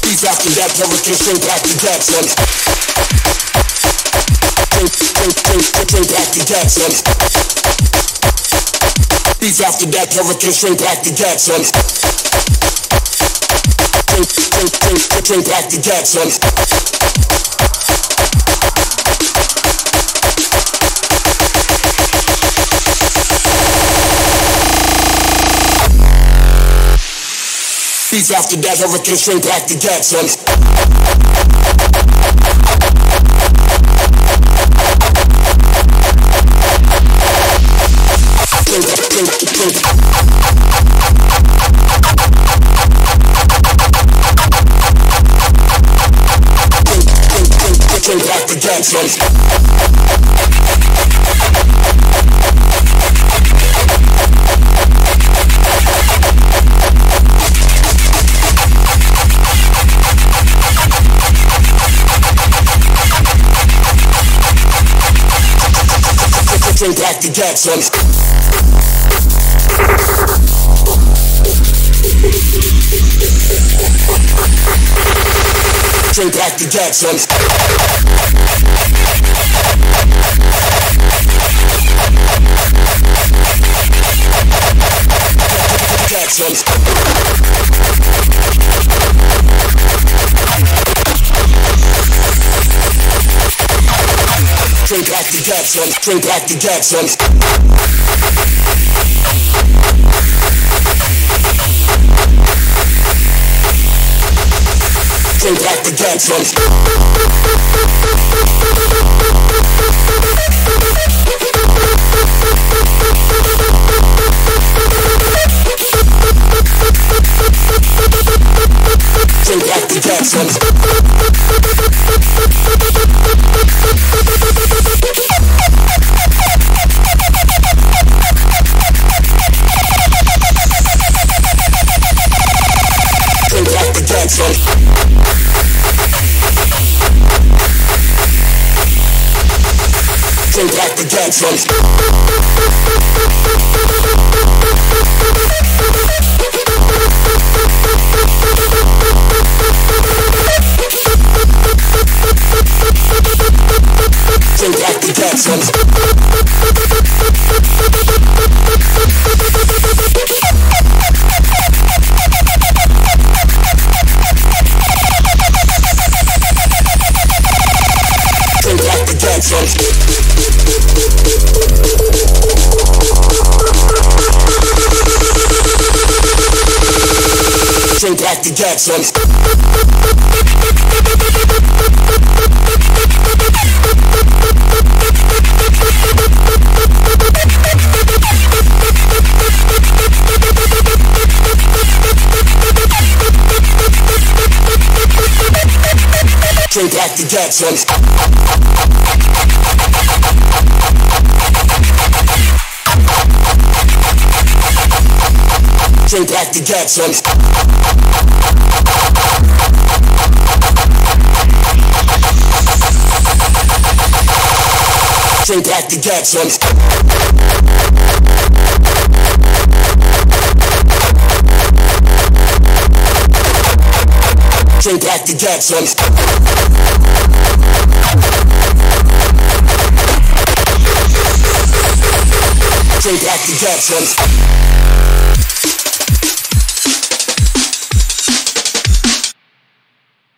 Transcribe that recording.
Beats after that, hurricane straight back to Jackson. Straight back to Jackson. Beats after that, hurricane straight back to Jackson. Straight back to Jackson. Beats after that, hurricane straight back to Jackson. Straight back to Jackson. Straight back to Jackson. Straight back to Jackson. Jackson. Straight back to Jackson. Straight back to Jackson. Straight back to Jackson. Straight back to Jackson. Straight back to Jackson. Straight back to Jackson. Straight back to Jackson. Straight back to Jackson. Straight back to Jackson. Straight back to Jackson. Straight back to Jackson. Straight back to Jackson.